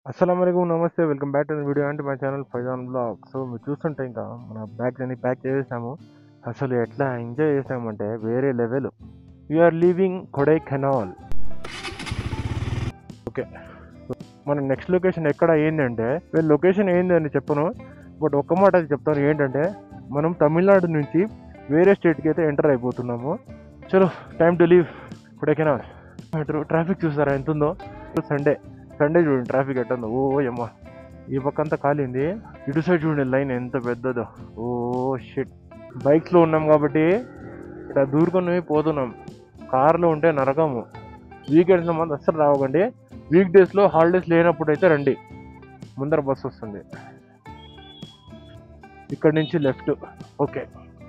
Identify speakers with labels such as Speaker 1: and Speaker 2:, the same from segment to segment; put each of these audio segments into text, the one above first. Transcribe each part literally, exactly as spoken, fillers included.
Speaker 1: అస్సలాముఅలైకుం నమస్తే welcome back to the video అంటే my channel Faizan blog. So మీరు చూస్తుంటే ఇంకా మన బ్యాగ్స్ అన్ని ప్యాక్ చేసేసాము. అసలు ఎట్లా ఎంజాయ్ చేసామంటే వేరే level. We're leaving Kodaikanal. Okay, మన నెక్స్ట్ లొకేషన్ ఎక్కడ ఏంటంటే, వీళ్ళ లొకేషన్ ఏంది అని చెప్పను, బట్ ఒక్క మాట అది చెప్తాను. ఏంటంటే మనం తమిళనాడు నుంచి వేరే స్టేట్కి అయితే ఎంటర్ అయిపోతున్నాము. చలో time to leave Kodaikanal. Traffic చూసారా ఎంత ఉందో. సండే సండే చూడండి ట్రాఫిక్ ఎట్టుందో. ఓ అమ్మ, ఈ పక్క అంతా కాలింది, ఇటు సైడ్ చూడండి లైన్ ఎంత పెద్దదో. ఓ షిట్, బైక్స్లో ఉన్నాం కాబట్టి ఇట్లా దూరుకొని పోతున్నాం. కార్లో ఉంటే నరకము. వీకెండ్స్లో మంది అస్సలు రావకండి. వీక్ డేస్లో హాలిడేస్ లేనప్పుడు అయితే రండి. ముందర బస్సు వస్తుంది, ఇక్కడ నుంచి లెఫ్ట్. ఓకే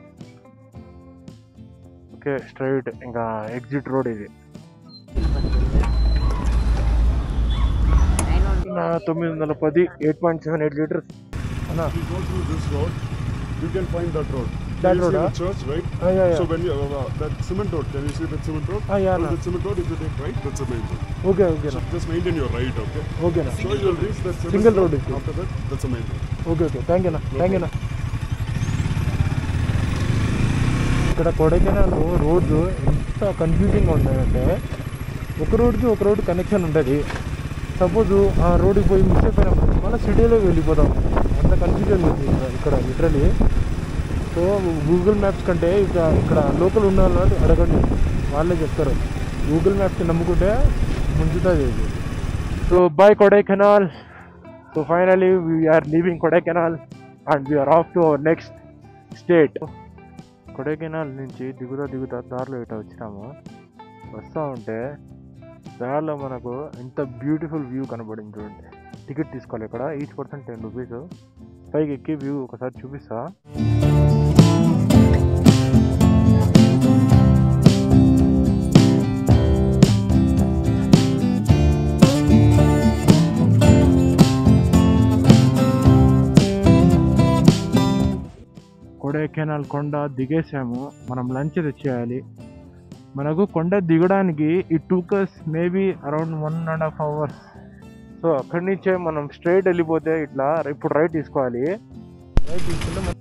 Speaker 1: ఓకే స్ట్రైట్, ఇంకా ఎగ్జిట్ రోడ్ ఇది. తొమ్మిది వందల పది eight point seven eight litres.
Speaker 2: You can find that road.
Speaker 1: That
Speaker 2: Can you
Speaker 1: road,
Speaker 2: see
Speaker 1: huh?
Speaker 2: the church, right?
Speaker 1: Ah, yeah, yeah.
Speaker 2: So when you uh, that cement road, can you see that cement road?
Speaker 1: Ah, yeah,
Speaker 2: So
Speaker 1: nah.
Speaker 2: that cement road, if you take right, that's the main road.
Speaker 1: Okay okay
Speaker 2: So just maintain your right, okay?
Speaker 1: Okay నా
Speaker 2: So you'll reach that cement
Speaker 1: Single
Speaker 2: road.
Speaker 1: road is it?
Speaker 2: After that, that's the main road.
Speaker 1: Okay okay thank you నా thank you నా. ఇక్కడ కొడైకెనాల్ రోడ్లు ఎంత కన్ఫ్యూజింగ్గా ఉంటాయంటే, ఒక రోడ్కి ఒక రోడ్ కనెక్షన్ ఉంటుంది. సపోజ్ ఆ రోడ్కి పోయి మిస్ అయిపోయినప్పుడు మళ్ళీ సిటీలోకి వెళ్ళిపోతాం. అంత కన్ఫ్యూజన్ ఉంది ఇక్కడ లిటరలీ. సో గూగుల్ మ్యాప్స్ కంటే ఇక ఇక్కడ లోకల్ ఉన్న వాళ్ళు అడగండి, వాళ్ళే చెప్తారు. గూగుల్ మ్యాప్స్ నమ్ముకుంటే ముంచుతుంది ఇది. So bye Kodaikanal. So finally we're leaving Kodaikanal and we're off to our next state. Kodaikanal నుంచి దిగుతా దిగుతా దారిలో ఇట్లా వచ్చినాము. వస్తూ ఉంటే దారిలో మనకు ఎంత బ్యూటిఫుల్ వ్యూ కనబడింది చూడండి. టికెట్ తీసుకోవాలి ఇక్కడ, ఈచ్ పర్సన్ టెన్ రూపీస్. పైకి ఎక్కి వ్యూ ఒకసారి చూపిస్తా. కొడైకెనాల్ కొండ దిగేసాము. మనం లంచ్ తెచ్చేయాలి. మనకు కొండ దిగడానికి ఈ టూకర్స్ maybe around one and half hours. So అక్కడి నుంచే మనం స్ట్రైట్ వెళ్ళిపోతే ఇట్లా ఇప్పుడు రైట్ తీసుకోవాలి. రైట్ తీసుకుంటే మనం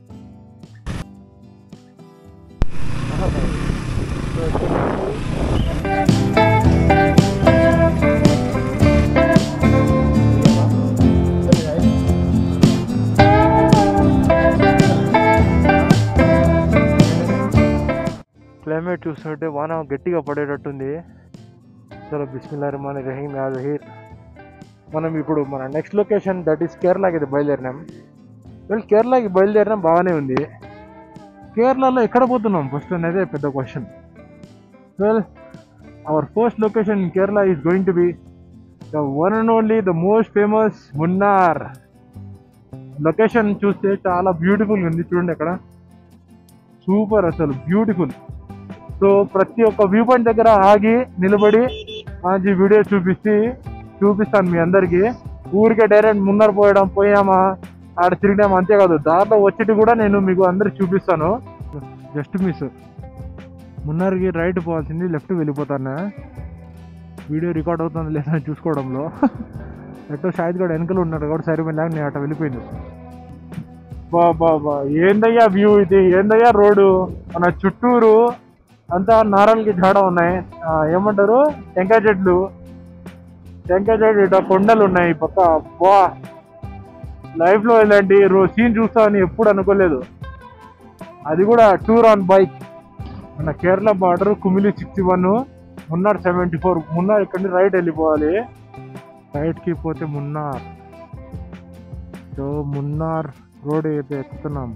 Speaker 1: క్లైమేట్ చూస్తుంటే వాన గట్టిగా పడేటట్టుంది. చలో బిస్మిల్లాహిర్ రహమానిర్ రహీం యా జహీర్. మనం ఇప్పుడు మన నెక్స్ట్ లొకేషన్ దట్ ఈస్ కేరళకి అయితే బయలుదేరినాం. వెల్ కేరళకి బయలుదేరినాం, బాగానే ఉంది. కేరళలో ఎక్కడ పోతున్నాం ఫస్ట్ అనేది పెద్ద question. Well our first location in Kerala is going to be the one and only the most famous Munnar. Location చూస్తే చాలా బ్యూటిఫుల్గా ఉంది చూడండి. అక్కడ సూపర్, అసలు బ్యూటిఫుల్. సో ప్రతి ఒక్క వ్యూ పాయింట్ దగ్గర ఆగి నిలబడి మంచి వీడియో చూపిస్తే చూపిస్తాను మీ అందరికీ. ఊరికే డైరెక్ట్ మున్నర్ పోయడం, పోయామా ఆడ తిరిగినామా అంతేకాదు, దాంట్లో వచ్చేటి కూడా నేను మీకు అందరికి చూపిస్తాను. Just miss. మున్నర్కి రైట్ పోవాల్సింది లెఫ్ట్ వెళ్ళిపోతాను. వీడియో రికార్డ్ అవుతుంది లేదా చూసుకోవడంలో ఎట్టో షాహిద్ గడ్ వెనకలు ఉన్నాడు కాబట్టి సరే వెళ్ళాక నేను అట్లా వెళ్ళిపోయింది. బా బా బా ఏందయ్యా వ్యూ ఇది, ఏందయ్యా రోడ్డు. మన చుట్టూరు అంతా నారలకి జాడ ఉన్నాయి, ఏమంటారు టెంకాయ చెట్లు. టెంకాయ చెట్లు ఇట్లా కొండలు ఉన్నాయి పక్క. బా లైఫ్ లో ఇలాంటి రో సీన్ చూస్తామని ఎప్పుడు అనుకోలేదు. అది కూడా టూర్ ఆన్ బైక్. మన Kerala border Kumily sixty one, Munnar seventy four. Munnar ఇక్కడ నుంచి రైట్ వెళ్ళిపోవాలి. రైట్కి పోతే మున్నార్. సో మున్నార్ రోడ్ అయితే ఎక్కుతున్నాం.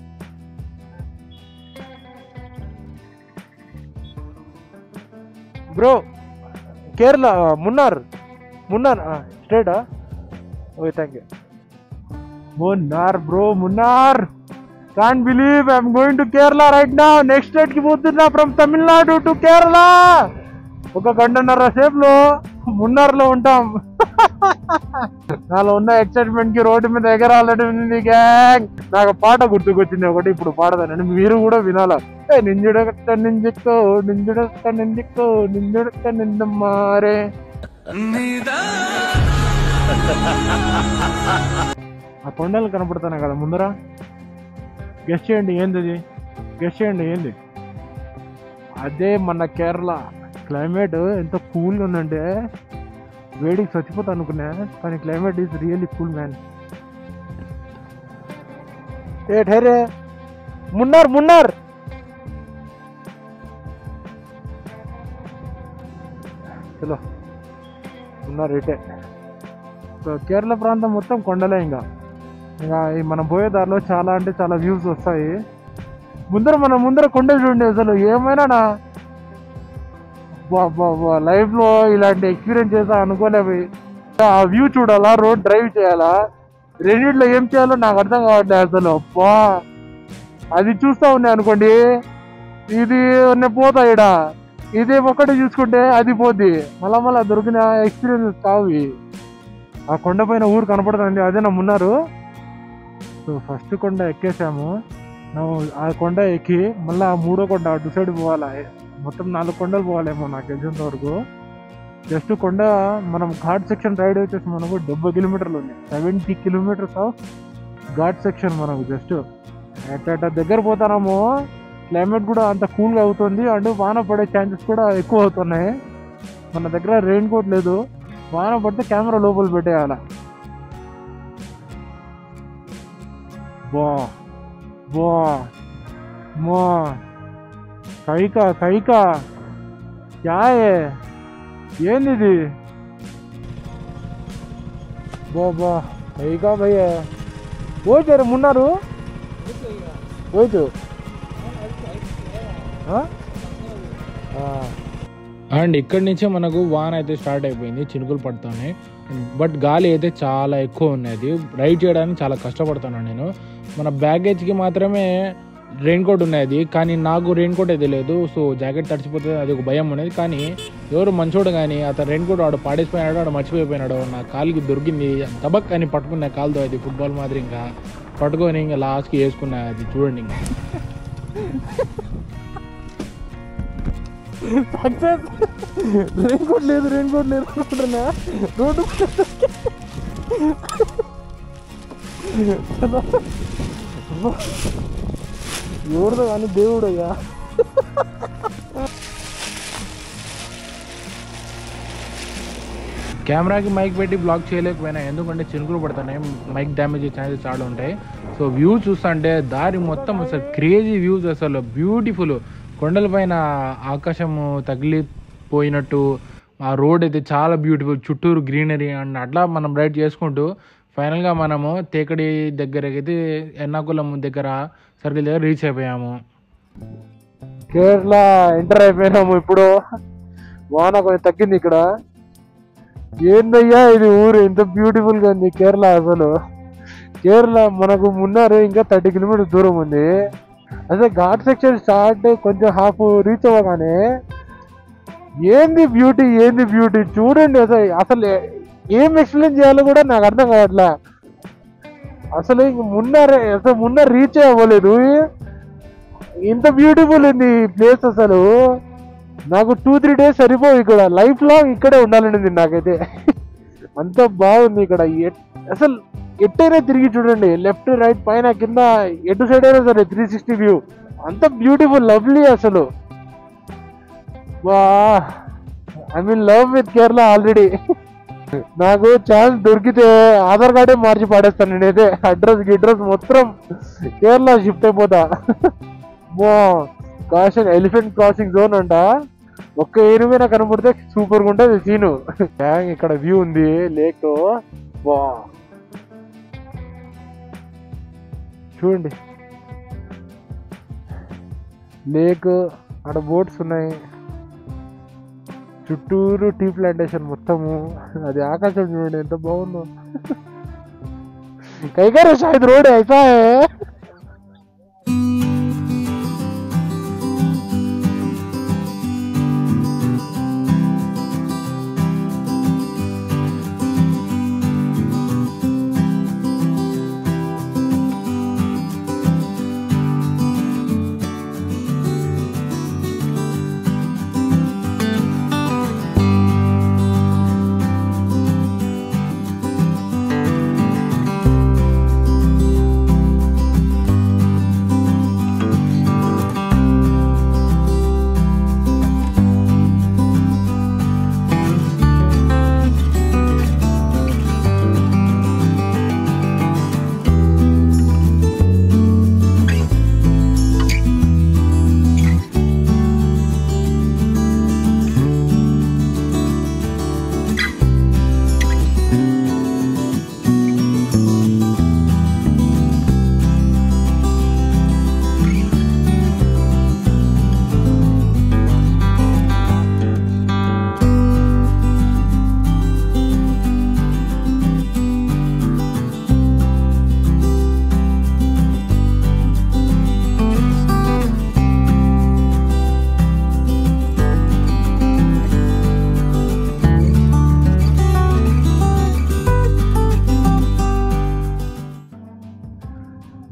Speaker 1: బ్రో కేరళ మున్నార్ మున్నార్ స్ట్రైటా? Okay thank you. Munnar bro, Munnar. Can't believe I'm going to Kerala right now. Next state కి పోతున్నా ఫ్రమ్ తమిళనాడు టు కేరళ. ఒక గంటన్నర సేపులో మున్నార్లో ఉంటాం. నాలో ఉన్న ఎక్సైట్మెంట్ కి రోడ్డు మీద ఎగరాలని ఉంది గ్యాంగ్. నాకు పాట గుర్తుకొచ్చింది ఒకటి, ఇప్పుడు పాడదానండి, మీరు కూడా వినాలా. నింజుడక నింజుకో నింజుడక నింజుకో నింజుడక నిందమ్మారే. ఆ కొండలు కనపడుతున్నాయి కదా ముందర, గెస్ట్ చేయండి ఏంది అది, గెస్ట్ చేయండి ఏంది. అదే మన కేరళ. క్లైమేట్ ఎంత కూల్గా ఉందంటే వేడికి చచ్చిపోతా అనుకున్నా, కానీ climate is really cool man. ఏ ఠైరే మున్నార్ మున్నార్ చలో మున్నార్ ఇటే. సో కేరళ ప్రాంతం మొత్తం కొండలే. ఇంకా ఇంకా ఈ మనం పోయే దారిలో చాలా అంటే చాలా వ్యూస్ వస్తాయి. ముందర మన ముందర కొండలు చూడండి, అసలు ఏమైనా లైఫ్లో ఇలాంటి ఎక్స్పీరియన్స్ చేసా అనుకోలేవి. ఆ వ్యూ చూడాలా, రోడ్ డ్రైవ్ చేయాలా, రెండిట్లో ఏం చేయాలో నాకు అర్థం కావట్లేదు అసలు. అబ్బా అది చూస్తా ఉన్నాయి అనుకోండి, ఇది నేను పోతా ఇడ, ఇది ఒక్కటి చూసుకుంటే అది పోద్ది, మళ్ళా మళ్ళీ దొరికిన ఎక్స్పీరియన్సెస్ కావి. ఆ కొండ పైన ఊరు కనపడుతుంది, అదే నా మున్నారు. సో ఫస్ట్ కొండ ఎక్కేసాము. ఆ కొండ ఎక్కి మళ్ళీ ఆ మూడో కొండ అటు సైడ్ పోవాలి. మొత్తం నాలుగు కొండలు పోవాలేమో నాకు తెలిసినంత వరకు. జస్ట్ కొండ మనం ఘాట్ సెక్షన్ రైడ్ వచ్చేసి మనకు డెబ్బై కిలోమీటర్లు ఉంది, seventy kilometres of ghat section మనకు. జస్ట్ అట్ట దగ్గర పోతాము. క్లైమేట్ కూడా అంత కూల్గా అవుతుంది, అండ్ వాన పడే ఛాన్సెస్ కూడా ఎక్కువ అవుతున్నాయి. మన దగ్గర రెయిన్ కోట్ లేదు, వాన పడితే కెమెరా లోపల పెట్టేయాల. బా బా మా కైకా కైకా క్యాయే ఏంది బా బా కైకా భయ్య పోయిచారు మున్నారు పోయిచు.
Speaker 3: అండ్ ఇక్కడి నుంచే మనకు వాన అయితే స్టార్ట్ అయిపోయింది, చినుకులు పడుతున్నాయి. బట్ గాలి అయితే చాలా ఎక్కువ ఉన్నది, రైడ్ చేయడానికి చాలా కష్టపడుతున్నాను నేను. మన బ్యాగేజ్కి మాత్రమే రెయిన్ కోట్ ఉన్నది, కానీ నాకు రెయిన్ కోట్ అయితే లేదు. సో జాకెట్ తడిచిపోతే అది ఒక భయం ఉన్నది. కానీ ఎవరు మంచోడు కానీ అతను రెయిన్ కోట్ ఆడు పాడేసిపోయినాడు, ఆడు మర్చిపోయిపోయినాడు. నా కాలుకి దొరికింది, తబక్ అని పట్టుకున్నా కాలుతో, అది ఫుట్బాల్ మాదిరి. ఇంకా పట్టుకొని ఇంకా లాస్ట్కి వేసుకున్నా, అది చూడండి. ఇంకా
Speaker 1: రెయిన్ కోట్ లేదు రెయిన్ కోట్ లేదు రోడ్డు ఎవరిదో కానీ దేవుడు అయ్యా.
Speaker 3: కెమెరాకి మైక్ పెట్టి బ్లాక్ చేయలేకపోయినా, ఎందుకంటే చినుకులు పడుతున్నాయి, మైక్ డ్యామేజ్ ఛాన్సెస్ చాలా ఉంటాయి. సో వ్యూ చూస్తుంటే దారి మొత్తం అసలు క్రేజీ వ్యూస్, అసలు బ్యూటిఫుల్. కొండల పైన ఆకాశము తగిలిపోయినట్టు ఆ రోడ్ అయితే చాలా బ్యూటిఫుల్, చుట్టూరు గ్రీనరీ. అండ్ అట్లా మనం రైడ్ చేసుకుంటూ ఫైనల్గా మనము తేకడి దగ్గరకి అయితే ఎర్నాకుళం దగ్గర సర్కిల్ దగ్గర రీచ్ అయిపోయాము.
Speaker 1: కేరళ ఎంటర్ అయిపోయినాము. ఇప్పుడు వాన కొంచెం తగ్గింది ఇక్కడ. ఏందయ్యా ఇది ఊరు ఇంత బ్యూటిఫుల్ గా ఉంది కేరళ. అసలు కేరళ మనకు మున్నారు ఇంకా థర్టీ కిలోమీటర్స్ దూరం ఉంది. అసలు ఘాట్ సెక్షన్ స్టార్ట్ కొంచెం హాఫ్ రీచ్ అవ్వగానే ఏంది బ్యూటీ ఏంది బ్యూటీ చూడండి. అసలు అసలు ఏం ఎక్స్ప్లెయిన్ చేయాలో కూడా నాకు అర్థం కావట్లే. అసలు ఇంక మున్నారే అసలు మున్నారు రీచ్ అవ్వలేదు, ఇంత బ్యూటిఫుల్ ఉంది ఈ ప్లేస్. అసలు నాకు టూ త్రీ డేస్ సరిపోవు ఇక్కడ, లైఫ్ లాంగ్ ఇక్కడే ఉండాలనింది నాకైతే. అంత బాగుంది ఇక్కడ. అసలు ఎట్టైనా తిరిగి చూడండి, లెఫ్ట్ రైట్ పైన కింద ఎటు సైడ్ అయినా సరే త్రీ సిక్స్టీ వ్యూ, అంత బ్యూటిఫుల్ లవ్లీ. అసలు వా I mean love with Kerala already. నాకు ఛాన్స్ దొరికితే ఆధార్ కార్డే మార్చి పాడేస్తాను నేనైతే. అడ్రస్ గిడ్రస్ మొత్తం కేరళ షిఫ్ట్ అయిపోతా. బా కాషన్ ఎలిఫెంట్ క్రాసింగ్ జోన్ అంట, ఒక్క ఏనుగైనా కనపడితే సూపర్ గా ఉంటుంది సీను. ఇక్కడ వ్యూ ఉంది లేక్, బా చూడండి లేక్, అక్కడ బోట్స్ ఉన్నాయి, చుట్టూరు టీ ప్లాంటేషన్ మొత్తము. అది ఆకాశం చూడండి ఎంత బాగుందో. కైకారే షాయద్ రోడ్ అయిపోయా.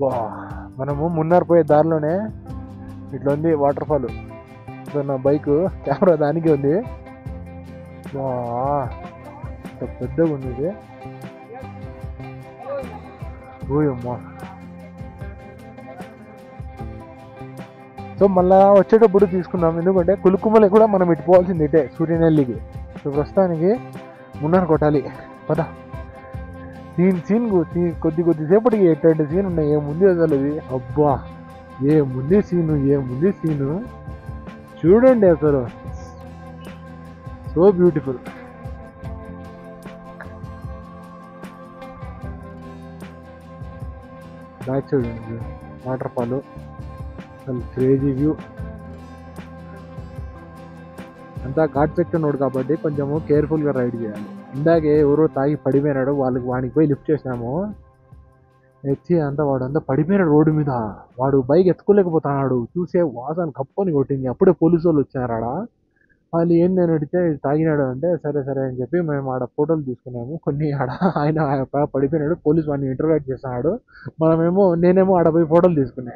Speaker 1: బా మనము మున్నార్ పోయే దారిలోనే ఇట్లా ఉంది వాటర్ ఫాల్. నా బైక్ కెమెరా దానికి ఉంది. బా ఇంత పెద్దగా ఉంది ఇది. ఓయమ్మా. సో మళ్ళా వచ్చేటప్పుడు తీసుకున్నాం, ఎందుకంటే కులుకుమలకి కూడా మనం ఇటు పోవాల్సింది ఇటే సూర్యనెల్లికి. సో ప్రస్తుతానికి మున్నార్ కొట్టాలి పద. సీన్ సీన్ కొద్ది కొద్దిసేపటికి ఎట్లాంటి సీన్ ఉన్నాయి, ఏముంది అసలు ఇది. అబ్బా ఏముంది సీను, ఏముంది సీను చూడండి అసలు. So beautiful. బ్యాక్ చూడండి వాటర్ ఫాల్, అసలు క్రేజీ వ్యూ. అంతా ఘాట్ సెక్షన్ రోడ్ కాబట్టి కొంచెము కేర్ఫుల్గా రైడ్ చేయాలి. ఇందాకే ఎవరో తాగి పడిపోయినాడు, వాళ్ళకి వానికి పోయి లిఫ్ట్ చేసినాము. ఎత్తి అంతా వాడు అంతా పడిపోయినాడు రోడ్డు మీద. వాడు బైక్ ఎత్తుకోలేకపోతున్నాడు, చూసే వాసన కప్పుకొని కొట్టింది. అప్పుడే పోలీసు వాళ్ళు వచ్చారాడ. వాళ్ళు ఏంది అని అడిగితే తాగినాడు అంటే సరే సరే అని చెప్పి మేము ఆడ ఫోటోలు తీసుకున్నాము కొన్ని. ఆడ ఆయన పడిపోయినాడు, పోలీసు వాడిని ఇంటర్వ్యూట్ చేస్తున్నాడు. మనమేమో నేనేమో ఆడ పోయి ఫోటోలు తీసుకున్నా.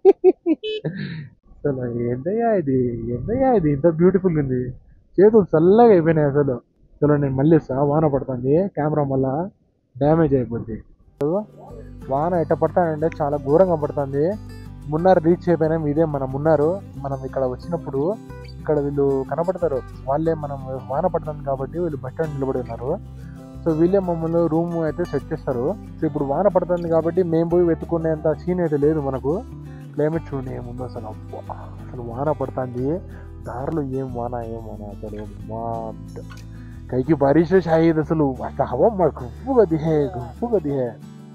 Speaker 1: అసలు ఏందయ్యా ఇది, ఏందయ్యా ఇది ఇంత బ్యూటిఫుల్గా ఉంది. చేతులు చల్లగా అయిపోయినాయి అసలు. అసలు నేను మళ్ళీ వస్తా, వాన పడుతుంది, కెమెరా మళ్ళా డ్యామేజ్ అయిపోద్ది. వాన ఎట్ట పడతానంటే చాలా ఘోరంగా పడుతుంది. మున్నార్ రీచ్ అయిపోయినాం. ఇదే మన మున్నారు. మనం ఇక్కడ వచ్చినప్పుడు ఇక్కడ వీళ్ళు కనపడతారు, వాళ్ళే మనం వాన పడుతుంది కాబట్టి వీళ్ళు బస్ స్టాండ్ నిలబడి ఉన్నారు. సో వీళ్ళే మమ్మల్ని రూమ్ అయితే సెట్ చేస్తారు. సో ఇప్పుడు వాన పడుతుంది కాబట్టి మేము పోయి వెతుకునేంత సీన్ అయితే లేదు మనకు. క్లైమేట్ చూడండి ఏముందో అసలు. అబ్బా అసలు వాన పడుతుంది దారిలో, ఏం వాన ఏం వాన అసలు. మా కైకి బారిష్ షాయిద్ అసలు. అసలు హవా మా గుప్పు గది హే, గుప్పు గది హే.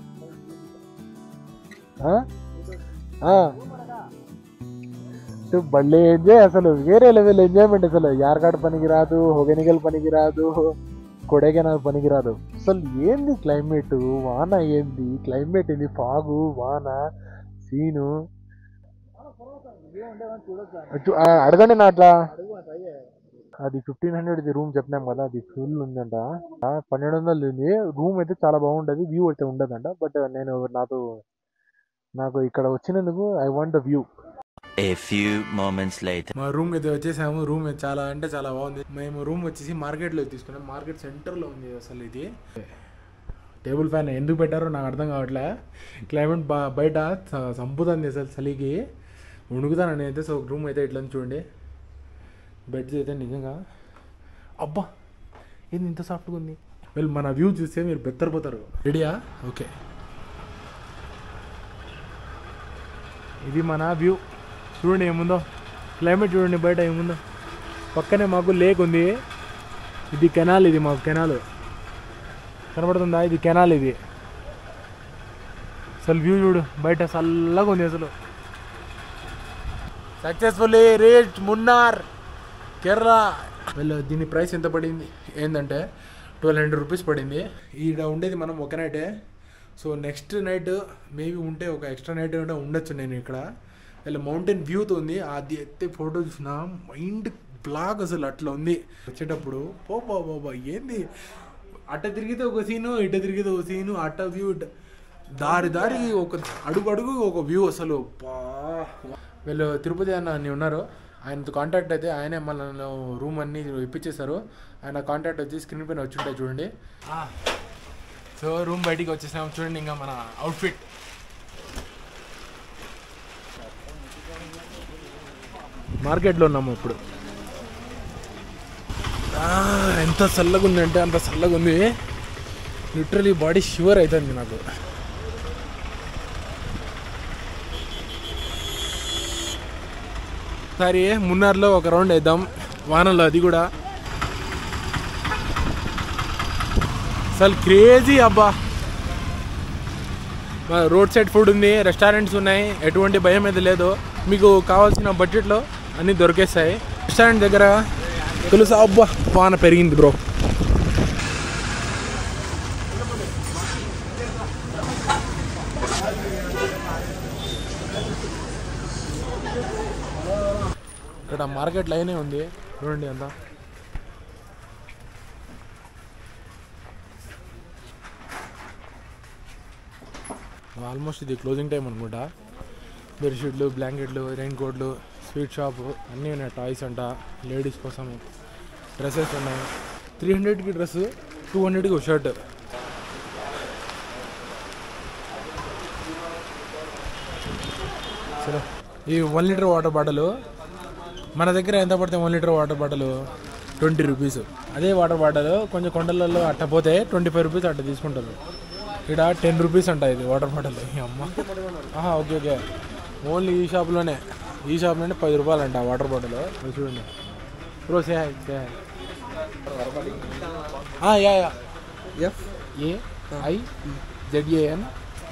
Speaker 1: బళ్ళే ఎంజాయ్ అసలు, వేరే లెవెల్ ఎంజాయ్మెంట్ అసలు. యార్గాడ్ పనికి రాదు, హొగెనిగల్ పనికి రాదు, కొడైకెనాల్ పనికి రాదు. అసలు ఏంది క్లైమేట్, వాన ఏంది క్లైమేట్, ఏంది ఫాగు వాన సీను. అడగండి నా అట్లా. అది ఫిఫ్టీన్ హండ్రెడ్ రూమ్ చెప్పినాం కదా, అది ఫుల్ ఉందంట. పన్నెండు వందలు ఉంది రూమ్. అయితే చాలా బాగుంటుంది, వ్యూ అయితే ఉండదంట. బట్ నేను నాతో నాకు ఇక్కడ వచ్చినందుకు I want the view.
Speaker 4: A few moments later.
Speaker 3: మా రూమ్ అయితే వచ్చేసాము. రూమ్ చాలా అంటే చాలా బాగుంది. మేము రూమ్ వచ్చేసి మార్కెట్లో తీసుకున్నాం. మార్కెట్ సెంటర్లో ఉంది అసలు. ఇది టేబుల్ ఫ్యాన్ ఎందుకు పెట్టారో నాకు అర్థం కావట్లే. క్లైమేట్ బా బయట సంపుతుంది అసలు చలికి, ఉణుకుతాను నేనైతే. సో రూమ్ అయితే ఇట్లా చూడండి. బెడ్స్ అయితే నిజంగా అబ్బా ఏంది ఇంత సాఫ్ట్గా ఉంది. వీళ్ళు మన వ్యూ చూస్తే మీరు బెత్తరిపోతారు. రెడీయా? ఓకే, ఇది మన వ్యూ చూడండి ఏముందో. క్లైమేట్ చూడండి బయట ఏముందో. పక్కనే మాకు లేక్ ఉంది. ఇది కెనాల్, ఇది మాకు కెనాల్ కనబడుతుందా? ఇది కెనాల్. ఇది అసలు వ్యూ చూడు బయట చల్లగా ఉంది అసలు. Successfully reach Munnar Kerala. వీళ్ళు దీని ప్రైస్ ఎంత పడింది ఏంటంటే ట్వెల్వ్ హండ్రెడ్ రూపీస్ పడింది. ఈడ ఉండేది మనం ఒక నైటే. సో నెక్స్ట్ నైట్ మేబీ ఉంటే ఒక ఎక్స్ట్రా నైట్ ఉంటే ఉండొచ్చు నేను ఇక్కడ. ఇలా మౌంటైన్ వ్యూతో ఉంది. అది ఎత్తే ఫోటో చూసిన మైండ్ బ్లాక్ అసలు అట్లా ఉంది. వచ్చేటప్పుడు పో బాబా ఏంది, అట్ట తిరిగితే ఒక సీను, ఇట తిరిగితే ఒక సీను, అట్ట వ్యూ, దారి దారి ఒక అడుగు అడుగు ఒక వ్యూ అసలు. బా వీళ్ళు తిరుపతి అన్న అన్నీ ఉన్నారు, ఆయనతో కాంటాక్ట్ అయితే ఆయనే మన రూమ్ అన్నీ ఇప్పించేశారు. ఆయన కాంటాక్ట్ వచ్చి స్క్రీన్ పైన వచ్చి ఉంటాయి చూడండి. సో రూమ్ బయటికి వచ్చేసాము చూడండి. ఇంకా మన అవుట్ఫిట్ మార్కెట్లో ఉన్నాము ఇప్పుడు. ఎంత చల్లగా ఉందంటే అంత చల్లగా ఉంది. లిటరలీ బాడీ షివర్ అవుతుంది నాకు. సరే మున్నార్లో ఒక రౌండ్ వేద్దాం వానలో, అది కూడా అసలు క్రేజీ. అబ్బా రోడ్ సైడ్ ఫుడ్ ఉంది, రెస్టారెంట్స్ ఉన్నాయి, ఎటువంటి భయం అయితే లేదు. మీకు కావాల్సిన బడ్జెట్లో అన్నీ దొరికేస్తాయి. రెస్టారెంట్ దగ్గర తెలుసా? అబ్బా వాన పెరిగింది బ్రో. ఇక్కడ మార్కెట్ లైనే ఉంది చూడండి అంతా. ఆల్మోస్ట్ ఇది క్లోజింగ్ టైం అనుకుంటా. బెడ్షీట్లు, బ్లాంకెట్లు, రెయిన్ కోట్లు, స్వీట్ షాపు అన్నీ ఉన్నాయి. టాయ్స్ అంట, లేడీస్ కోసం డ్రెస్సెస్ ఉన్నాయి. త్రీ హండ్రెడ్కి డ్రెస్, టూ హండ్రెడ్కి ఒక షర్ట్. సరే, ఈ వన్ లీటర్ వాటర్ బాటిల్ మన దగ్గర ఎంత పడితే one litre water bottle twenty rupees. అదే వాటర్ బాటిల్ కొంచెం కొండలలో అట్ట పోతే ట్వంటీ ఫైవ్ రూపీస్ అట్ట తీసుకుంటారు. ఇక్కడ టెన్ రూపీస్ అంట ఇది వాటర్ బాటిల్. అమ్మ, ఓకే ఓకే, ఓన్లీ ఈ షాప్లోనే ఈ షాప్లోనే పది రూపాయలు అంట వాటర్ బాటిల్. చూడండి bro, say hi say hi. Yeah yeah F A I Z A N.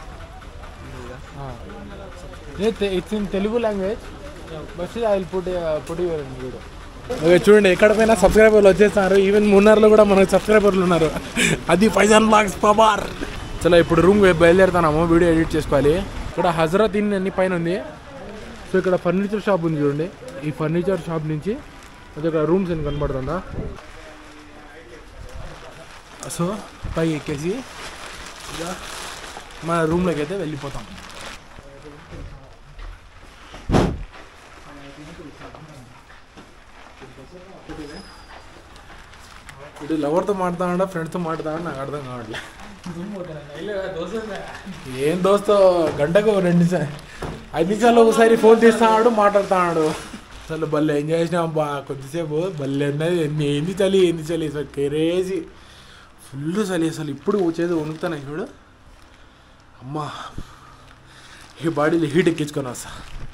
Speaker 3: It's in Telugu language, but I will put put your in video. Okay, చూడండి ఎక్కడికైనా సబ్స్క్రైబర్లు వచ్చేస్తున్నారు. ఈవెన్ మున్నార్లో కూడా మనకు సబ్స్క్రైబర్లు ఉన్నారు. అది ఫైజాన్ బ్లాగ్స్ పవర్. చలో ఇప్పుడు రూమ్ బయలుదేరుతున్నాము, వీడియో ఎడిట్ చేసుకోవాలి. ఇక్కడ హజరత్ ఇన్ అన్ని పైన ఉంది. సో ఇక్కడ ఫర్నిచర్ షాప్ ఉంది చూడండి. ఈ ఫర్నిచర్ షాప్ నుంచి అది ఇక్కడ రూమ్స్ అని కనబడుతుందా. సో పై ఎక్కేసి ఇక మన రూమ్లోకి అయితే వెళ్ళిపోతాం. ఇటు లవర్తో మాట్లాడా ఫ్రెండ్స్తో మాట్లాడా నాకు అర్థం కావట్లేదు. ఏం దోస్తో గంటకు రెండు ఐదు నిమిషాలు ఒకసారి ఫోన్ తీస్తున్నాడు, మాట్లాడుతున్నాడు. అసలు భలే ఎంజాయ్ చేసినాం బా కొద్దిసేపు. భలే ఉన్నది. ఎన్ని ఎన్ని చలి ఎన్ని చలి అసలు క్రేజీ ఫుల్ చలి. అసలు ఇప్పుడు వచ్చేది వణుకుతాను చూడు. అమ్మా, ఈ బాడీలో హీట్ ఎక్కించుకొని వస్తా.